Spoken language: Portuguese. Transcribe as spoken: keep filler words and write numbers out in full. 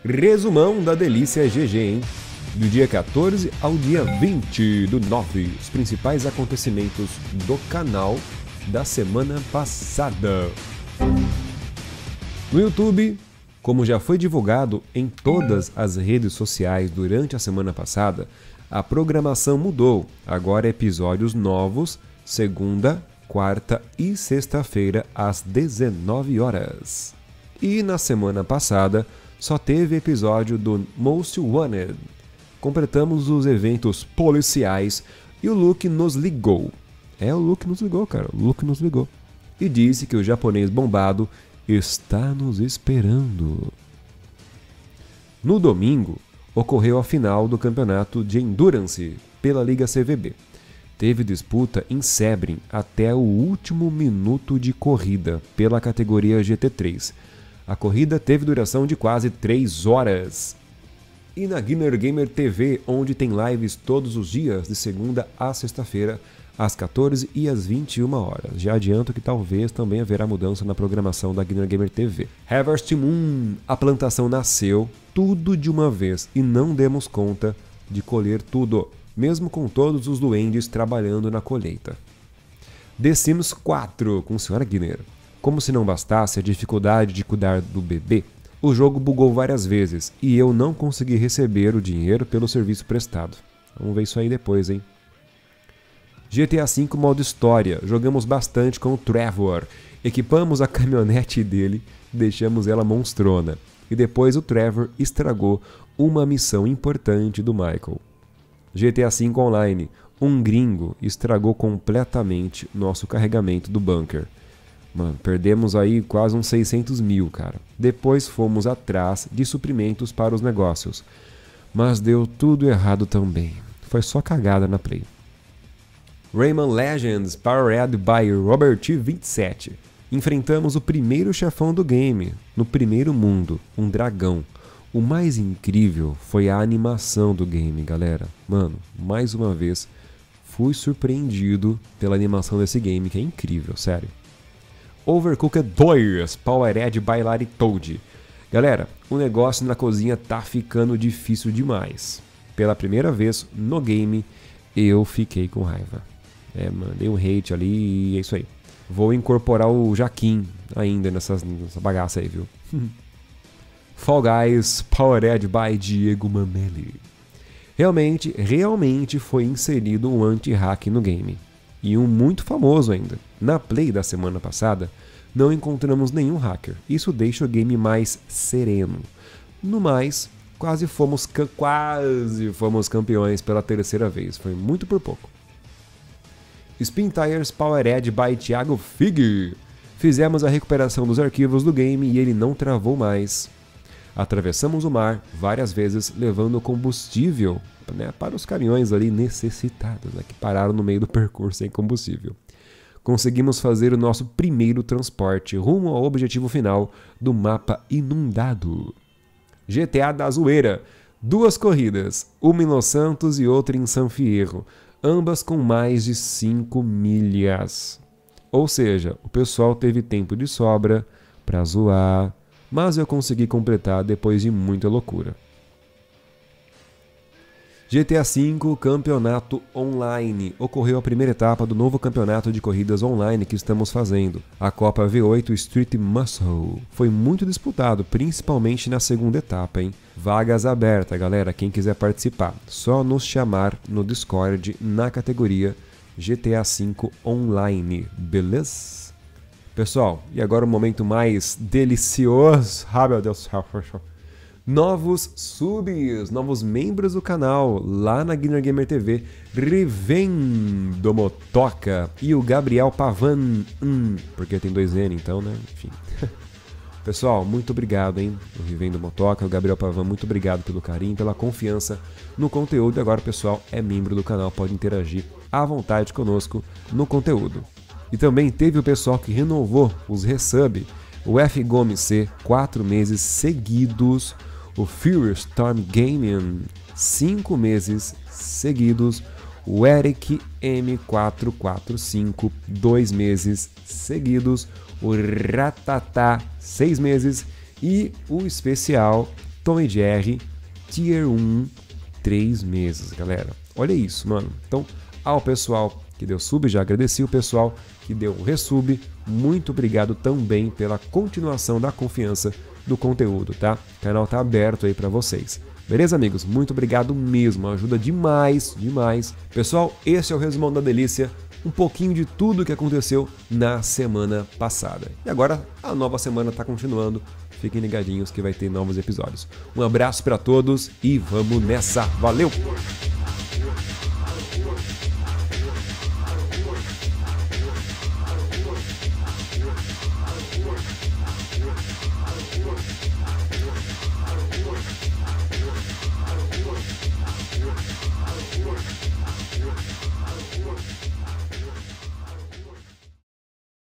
Resumão da Delícia G G, hein? Do dia quatorze ao dia vinte do nove, os principais acontecimentos do canal da semana passada. No YouTube, como já foi divulgado em todas as redes sociais durante a semana passada, a programação mudou. Agora episódios novos, segunda, quarta e sexta-feira às dezenove horas. E na semana passada, só teve episódio do Most Wanted. Completamos os eventos policiais e o Luke nos ligou. É, o Luke nos ligou, cara. O Luke nos ligou. E disse que o japonês bombado está nos esperando. No domingo, ocorreu a final do campeonato de Endurance pela Liga C V B. Teve disputa em Sebring até o último minuto de corrida pela categoria G T três. A corrida teve duração de quase três horas. E na Guinar Gamer T V, onde tem lives todos os dias, de segunda a sexta-feira, às quatorze e às vinte e uma horas. Já adianto que talvez também haverá mudança na programação da Guinar Gamer T V. Harvest Moon, a plantação nasceu tudo de uma vez e não demos conta de colher tudo, mesmo com todos os duendes trabalhando na colheita. The Sims quatro, com Senhora Guinar. Como se não bastasse a dificuldade de cuidar do bebê, o jogo bugou várias vezes e eu não consegui receber o dinheiro pelo serviço prestado. Vamos ver isso aí depois, hein? G T A cinco modo história. Jogamos bastante com o Trevor. Equipamos a caminhonete dele, deixamos ela monstrona. E depois o Trevor estragou uma missão importante do Michael. G T A cinco Online. Um gringo estragou completamente nosso carregamento do bunker. Mano, perdemos aí quase uns seiscentos mil, cara. Depois fomos atrás de suprimentos para os negócios. Mas deu tudo errado também. Foi só cagada na Play. Rayman Legends Powered by Robert vinte e sete. Enfrentamos o primeiro chefão do game, no primeiro mundo, um dragão. O mais incrível foi a animação do game, galera. Mano, mais uma vez, fui surpreendido pela animação desse game, que é incrível, sério. Overcooked dois Powered by Laritoad. Galera, o negócio na cozinha tá ficando difícil demais. Pela primeira vez no game, eu fiquei com raiva. É, mandei um hate ali e é isso aí. Vou incorporar o Jaquim ainda nessas, nessa bagaça aí, viu? Fall Guys Powered by Diego Mameli. Realmente, realmente foi inserido um anti-hack no game. E um muito famoso ainda. Na Play da semana passada, não encontramos nenhum hacker. Isso deixa o game mais sereno. No mais, quase fomos, quase fomos campeões pela terceira vez. Foi muito por pouco. Spin Tires Powered by Thiago Fig. Fizemos a recuperação dos arquivos do game e ele não travou mais. Atravessamos o mar várias vezes, levando combustível, né, para os caminhões ali necessitados, né, que pararam no meio do percurso sem combustível. Conseguimos fazer o nosso primeiro transporte rumo ao objetivo final do mapa inundado. G T A da Zoeira. Duas corridas, uma em Los Santos e outra em San Fierro, ambas com mais de cinco milhas. Ou seja, o pessoal teve tempo de sobra para zoar, mas eu consegui completar depois de muita loucura. G T A cinco Campeonato Online. Ocorreu a primeira etapa do novo campeonato de corridas online que estamos fazendo. A Copa V oito Street Muscle. Foi muito disputado, principalmente na segunda etapa, hein? Vagas abertas, galera, quem quiser participar. Só nos chamar no Discord na categoria G T A cinco Online, beleza? Pessoal, e agora o momento mais delicioso. Ah, meu Deus do céu. Novos subs, novos membros do canal, lá na Guinar Gamer T V, Riven do Motoca e o Gabriel Pavan, hum, porque tem dois N então, né, enfim. Pessoal, muito obrigado, hein, o Riven do Motoca, o Gabriel Pavan, muito obrigado pelo carinho, pela confiança no conteúdo. E agora, pessoal, é membro do canal, pode interagir à vontade conosco no conteúdo. E também teve o pessoal que renovou os resub, o F Gomes C, quatro meses seguidos, o Fury Storm Gaming, cinco meses seguidos, o Eric M quatrocentos e quarenta e cinco, dois meses seguidos, o Ratatá, seis meses, e o especial Tom e Jerry Tier um, três meses, galera. Olha isso, mano. Então, ao pessoal que deu sub, já agradeci o pessoal que deu um resub. Muito obrigado também pela continuação da confiança do conteúdo, tá? O canal tá aberto aí para vocês. Beleza, amigos? Muito obrigado mesmo. Ajuda demais, demais. Pessoal, esse é o Resumão da Delícia. Um pouquinho de tudo que aconteceu na semana passada. E agora a nova semana tá continuando. Fiquem ligadinhos que vai ter novos episódios. Um abraço para todos e vamos nessa. Valeu!